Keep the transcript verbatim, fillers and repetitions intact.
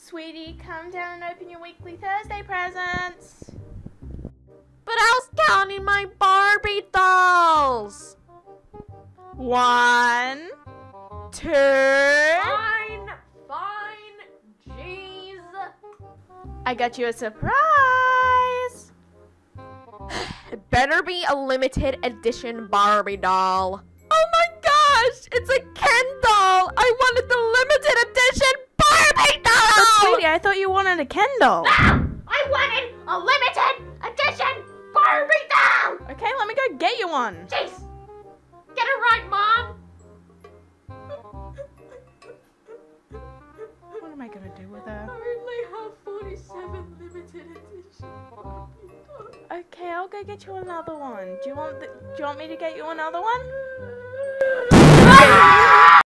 Sweetie, come down and open your weekly Thursday presents. But I was counting my Barbie dolls. One, two. Fine, fine, jeez. I got you a surprise. It better be a limited edition Barbie doll. Oh my gosh, it's a Ken doll. I wanted the limited edition Barbie doll. But sweetie, I thought you wanted a Ken doll. Ah, I wanted a limited edition Barbie doll. Okay, let me go get you one. Jeez, get it right, Mom. What am I gonna do with her? I only have forty-seven limited edition Barbie dolls. Okay, I'll go get you another one. Do you want the, do you want me to get you another one?